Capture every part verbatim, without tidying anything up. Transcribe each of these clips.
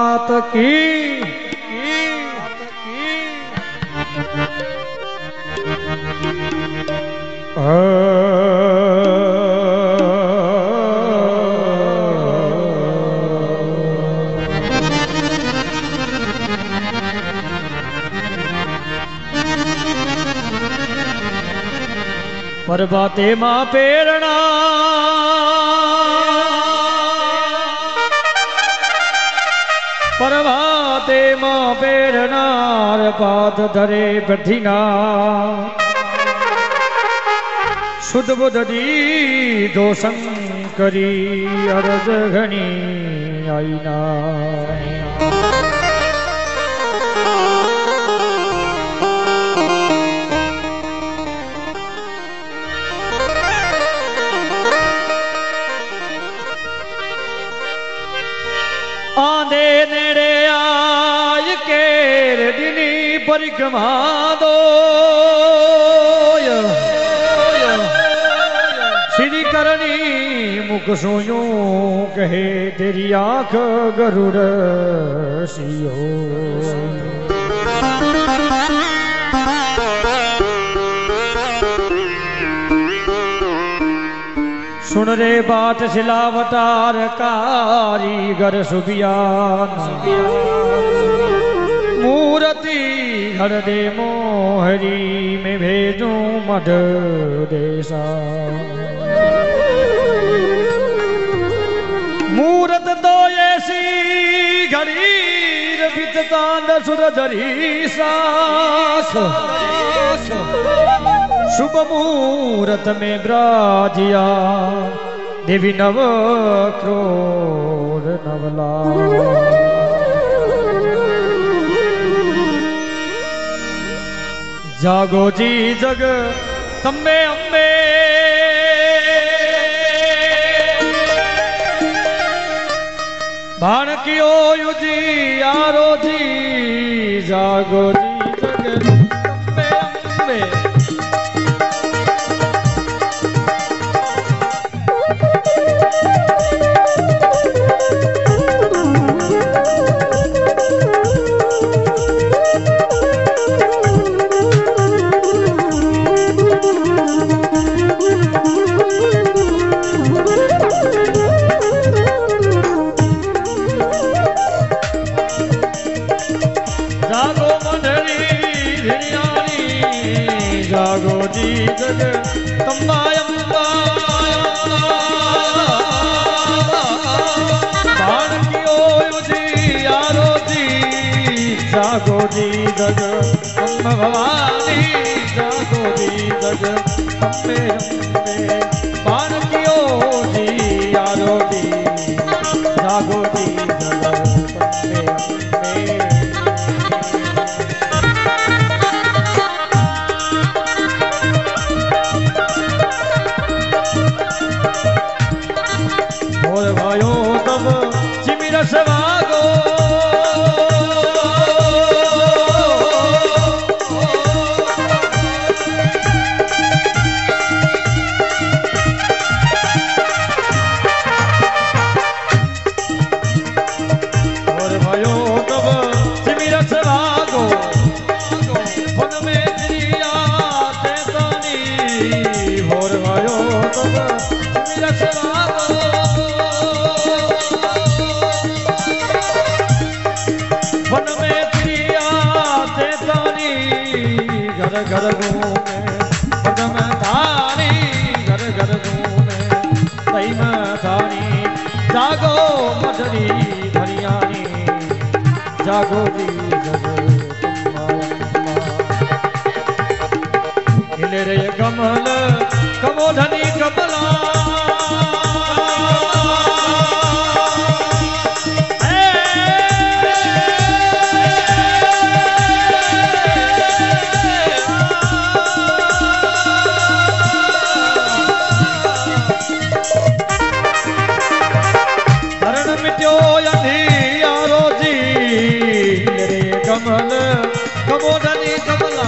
मात की प्रभाते मां प्रेरणा प्रभाते मां प्रेरणा पाद धरे बठीना शुद्ध बुद्ध दी दो शंकरी अरज घनी आईना आंधे नेड़े आय केर दिनी परिक्रमा दो श्री करनी मुख सोयो कहे तेरी आंख गरुड़ सियो सुन रे बात सिलावतार कारीगर सुबियान मूर्ति घर दे मोहरी में भेजू मध देसा मूरत तो ऐसी घड़ीर बिततान सुरधरी सास शुभ मुहूर्त में ब्राजिया देवी नव क्रोध नवला जागो जी जग तम्बे अम्बे भाण कियो युजी यारो जी जागो जी जग तम्बे अम्बे जागो जी जग तम्बा अम्बा बाण कियो युजी यारो जी जागो जी जग तम्बा भवानी जागो जी जग तम्बे अम्बे बाण कियो जी यारो जी जागो जी जग तम्बे अम्बे भायो तब चिमिर सवागो और भायो तब चिमिर सवागो वन में चिड़िया तेतानी और भायो तब चिमिर सवागो वन में चिड़िया तेतानी घर घर घूमे पदम धारी घर घर घूमे तैम धारी जागो मधुरी भरियानी जागो जी जगो खिले रे कमल कमोधनी कमला कमल कमोधनी कमला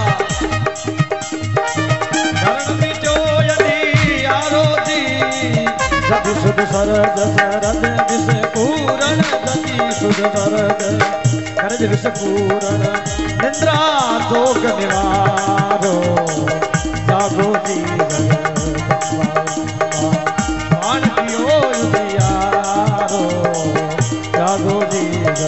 धरण मिटो यदि यारो जी जग सुध सरद शरद विष पूरण गति सुध वर्ग करज विष पूरण निंद्रा जोग निवारो जागो जी बाण कियो युधियारो जागो जी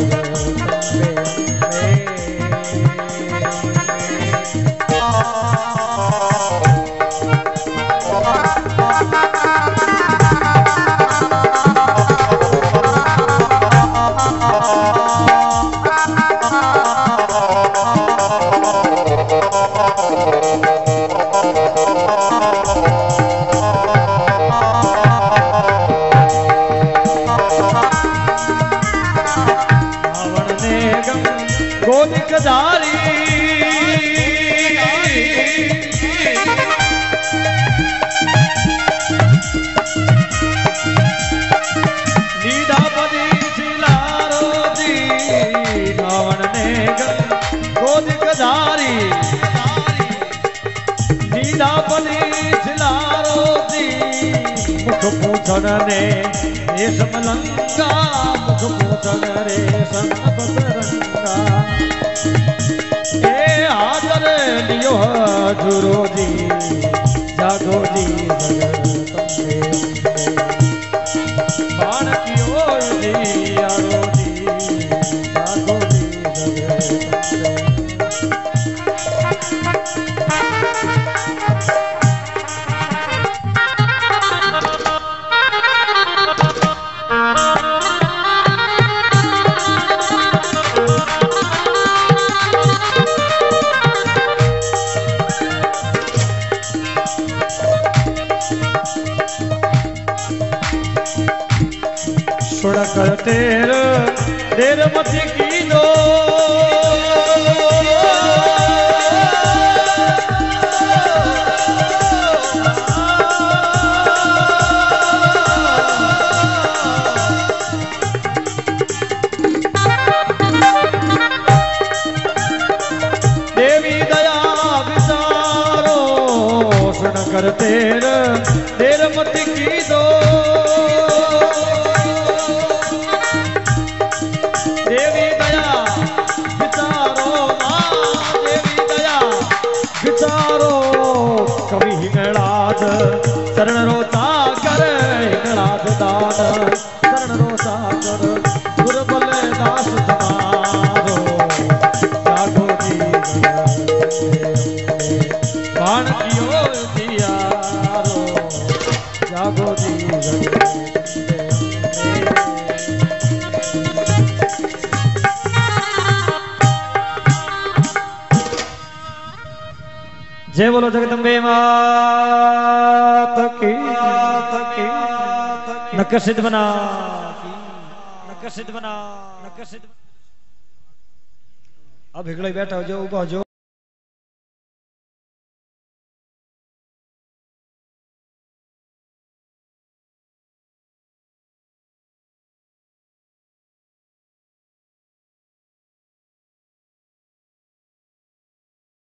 ने समलंगा मुख पूछन रे संपतरंगा ए आदर लियो हजूरो जी जागो जी बाण कियो जी आरो जी जागो जी कर तेर देर मत की दो देवी दया विचारो सुन कर तेर देर मत की दो शरण रोता कर हिंगलाज दान शरण रोता कर दुर्बल दास तुम्हारो जागो जी बाण कियो दियारो जागो जी जय बोलो जगदम्बे मात की नकसित बना नकसित बना नकसित अब हिगड़े बैठा हो जो उबा जो